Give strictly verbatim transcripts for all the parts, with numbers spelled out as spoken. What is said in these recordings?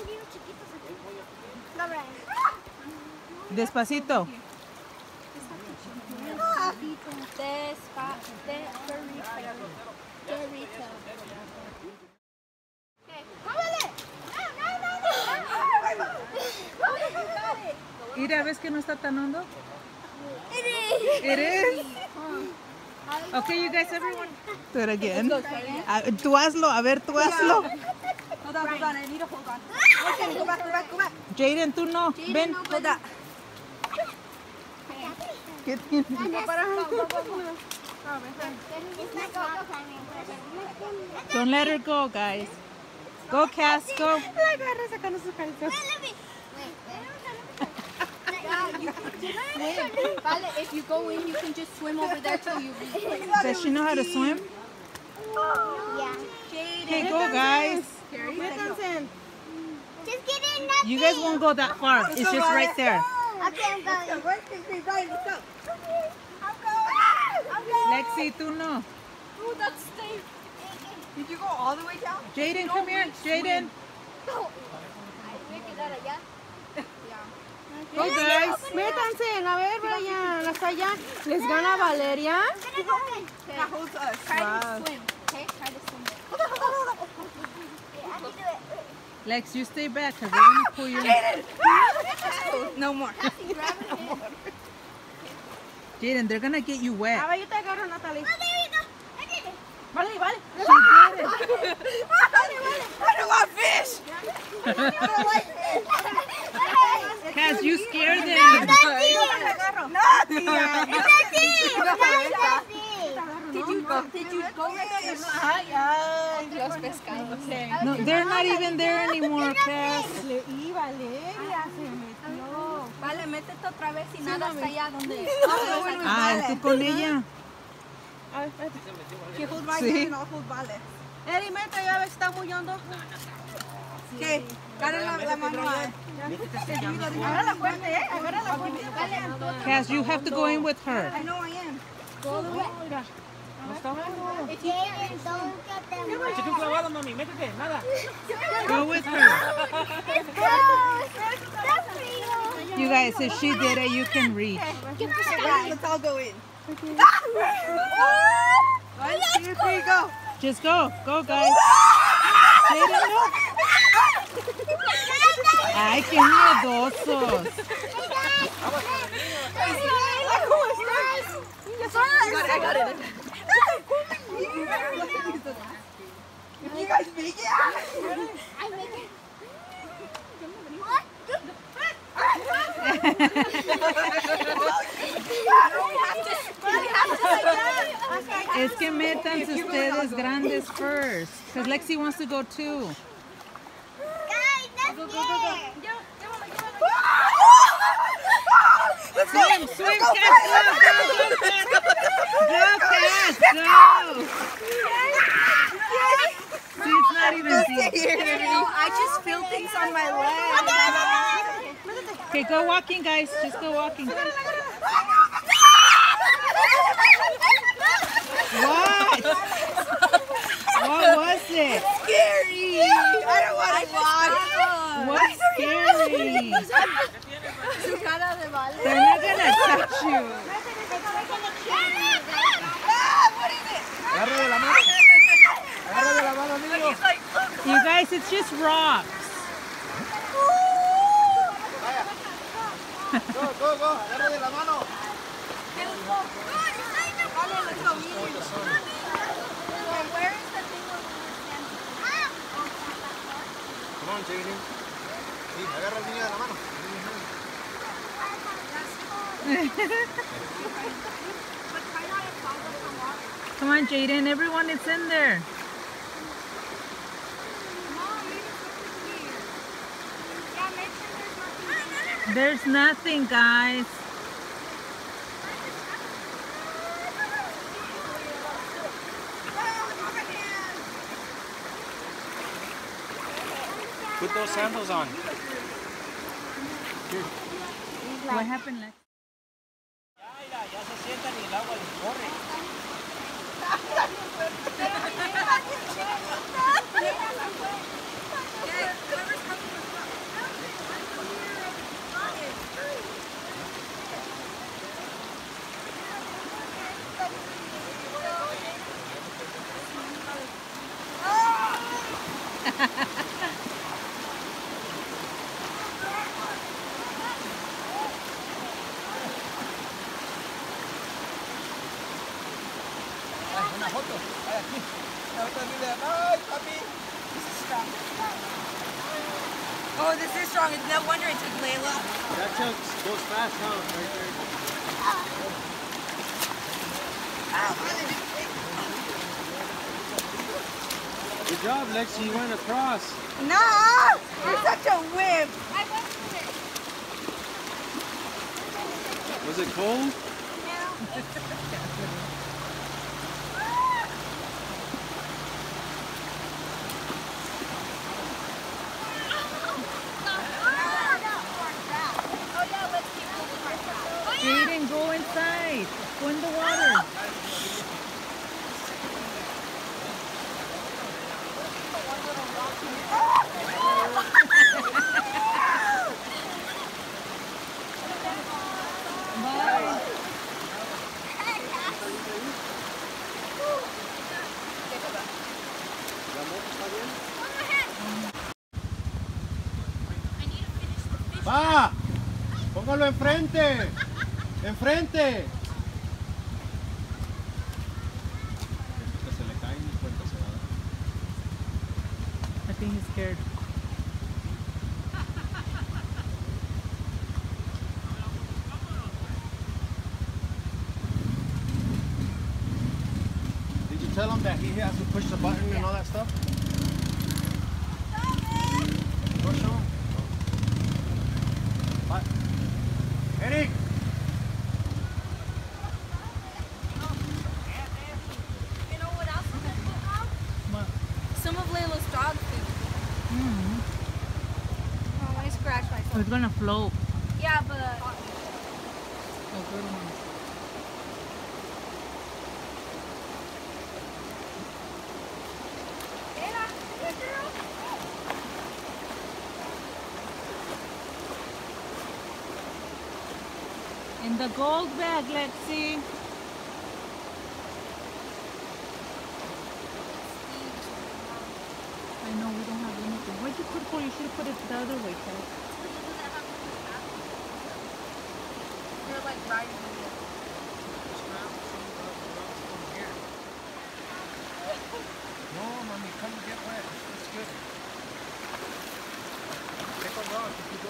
Despacito. Mira, ¿ves que no está tan hondo? It is. It is. Okay, you guys, everyone. Do it again. A, tú hazlo, a ver, tú hazlo. Hold on, hold on. I need to hold on. Okay, go back, go back, go back. Jaden, tú no. Ven. Hold on. ¿Qué tienes? Don't let her go, guys. Go, Cass, go. Vale, if you go in, you can just swim over there till you reach. Does she know how to swim? Yeah. Okay, go, guys. Just get in. You guys won't go that far. It's just right there. Okay, I'm going. Let's go. Lexi, tú no. Oh, that's safe. Did you go all the way down? Jaden, come here. Jaden. Go, guys. Métanse, a ver, vayan hasta allá. ¿Les gana Valeria? That holds us. Try to swim. Okay, try to swim. I can do it. Lex, you stay back because we're going to pull you in. No more. Jaden, they're going to get you wet. A ver, yo te agarro, Natalie. Oh, there you go. I did it. Vale, vale. She did it. I don't want fish. Cass, you scared them. That's it. No, tía. That's it. That's it. Did you go? Did you go right there? Ay, ay. Los pescados. Okay. No, they're not even there anymore, Cass. Y Valeria se metió. Vale, métete otra vez y nada hasta allá donde. Ah, tú con ella. A ver, espérate. You hold my Sí. hand and I'll hold Vale. Eri, mete, ya ves, está muy hondo. ¿Qué? Agarra la, la mano a... Agárrala fuerte, eh. Agárrala fuerte. Cass, you have to go in with her. I know I am. Mira. If you Jaden, don't get them wet. Échate un clavado, mami, métete, nada. Go with her. It's close. That's for you. You guys, if she did it, you can reach. Give us a Right, let's all go in. One, two, three, go. Just go. Go, guys. Jaden, no. Ay, qué miedosos. I got it, I got it. You guys make it? I make it. What? Es que métanse ustedes grandes first. Because Lexi wants to go too. Guys, that's scared. Swim, swim, Cass, go, go, go, go, Cass, go. See, it's not even deep. I just feel things on my leg. Okay, go walking, guys. Just go walking. What? What was it? Scary. I don't want to walk. What's scary? Su cara de Vale. They're not gonna touch you. Ah, what is it? Agarra de la mano. Agarra de la mano, niño. You guys, it's just rocks. Go, go, go. Agarra de la mano. Come on, Jaden. Sí, agarra al niño de la mano. Come on, Jaden. Everyone is in there. There's nothing, guys. Put those sandals on. What happened, Lex? Ya, ya, ya se sientan y el agua les corre. Oh, this is strong. It's no wonder it took Layla. That took goes fast, huh? Right there. Good job, Lexi. You went across. No! You're such a whip. Was it cold? Jaden, go inside. Go in the water. Bye. ¡Va! ¡Póngalo enfrente! ¡Enfrente! Se le cae y cuenta se va. I think he's scared. Did you tell him that he has to push the button and all that stuff? Push him. What? Eric! You know what else I'm going to put out? Some of Layla's dog food. Mm. Oh, I scratch So myself. it's gonna float. Yeah, but... A good one. In the gold bag, Lexi. I know we don't have anything. Why'd you put it for? You should have put it the other way, Kat. You're like riding the wheel. No, mommy, come and get wet. It's good. Take a rock if you go.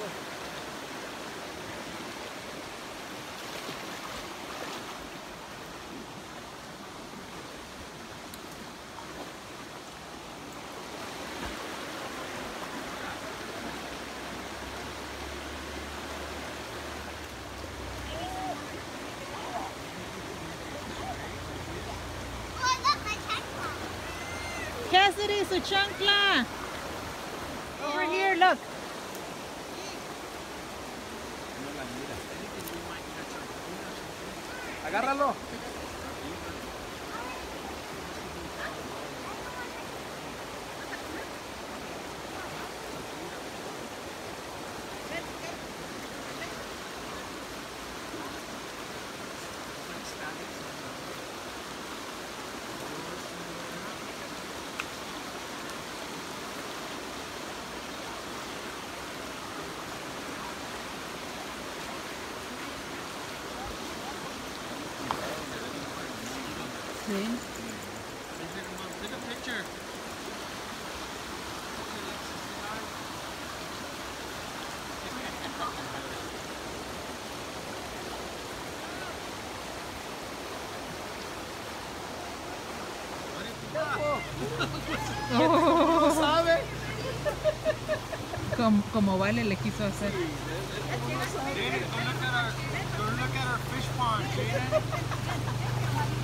Cassidy, su chancla. Over here, look. Agárralo. Sí. Take a picture. Oh, ¿Sabe? como, como Vale le quiso hacer. Jaden, go look at our, go look at our fish pond, Jaden.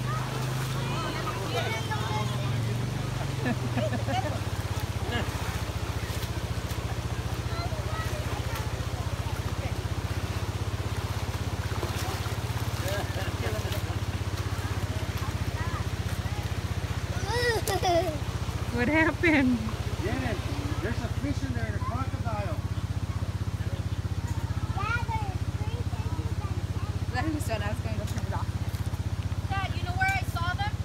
What happened? Jaden, there's a fish in there and a crocodile. Let him start. I was going to go turn it off. Dad, you know where I saw them?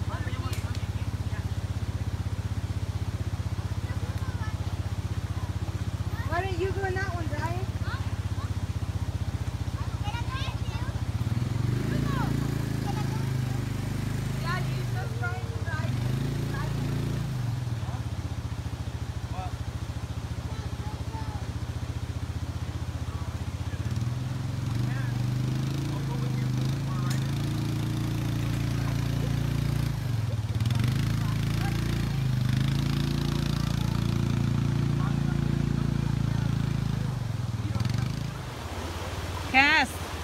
Why don't you go in that one, Brian? Dad, you so trying to ride.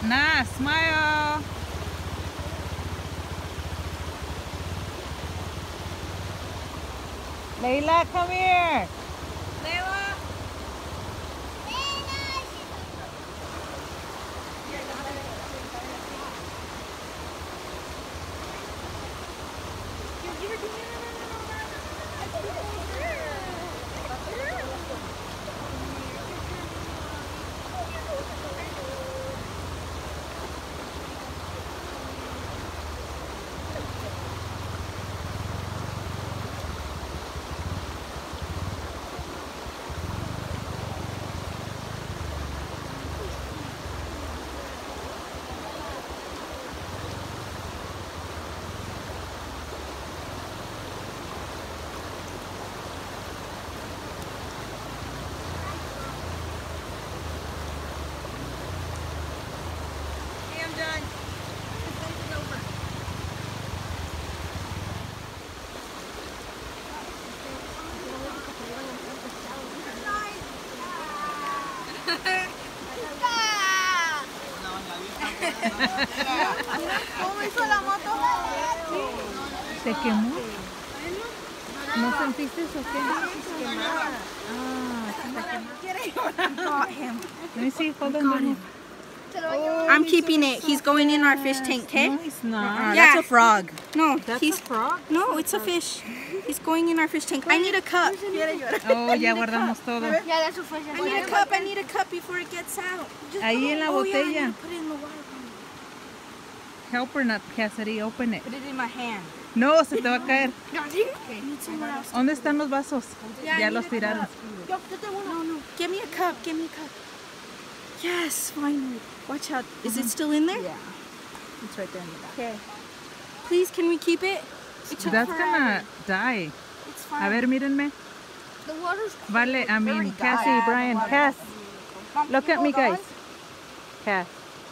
Nah, smile. Layla, come here. Layla. ¿Cómo hizo la moto? ¿Se quemó? ¿No sentiste eso? ¿Qué? Got him. Let me see. Hold on. Hold on. I'm keeping it. He's going in our fish tank, okay? No, he's not. Uh, that's a frog. No, That's he's a frog? no, it's a fish. He's going in our fish tank. I need a cup. Oh, ya guardamos todo. Ya de su fue. I need a cup. I need a cup before it gets out. Just Ahí en la oh, yeah, I botella. need to put it in the water. Help her not, Cassidy. Open it. Put it in my hand. No, se te va a caer. Okay. Need someone else. ¿Dónde están los vasos? Yeah, I Ya need los a tiraron. cup. Yo, yo tengo uno. No, no. Give me a cup. Give me a cup. Yes, finally. Watch out. Is it still in there? Yeah. It's right there in the back. Okay. Please, can we keep it? It took That's forever. gonna die. It's fine. A ver, mírenme. The water's Vale, I mean, Cassie, Brian, Cass. Mom, Look can at you me, hold guys. Cass.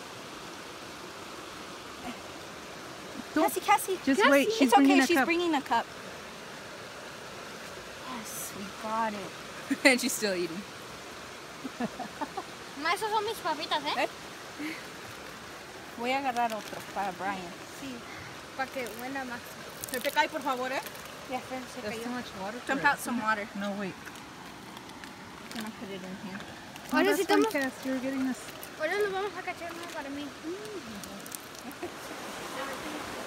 on? Cassie, Cassie. Just Cassie. wait, she's it's okay. bringing a She's cup. bringing a cup. Yes, we got it. And she's still eating. Ma, esos son mis papitas, ¿eh? Voy a agarrar otro para Brian. Sí. Para que huela más. Se te cae, por favor, eh? Yeah, se There's cayó. too much water. for Dump it. out some water. No, wait. I'm gonna put it in here. No, Ahora that's sí fine, estamos. Cass. You're getting us. Ahora nos vamos a cachar uno para mí.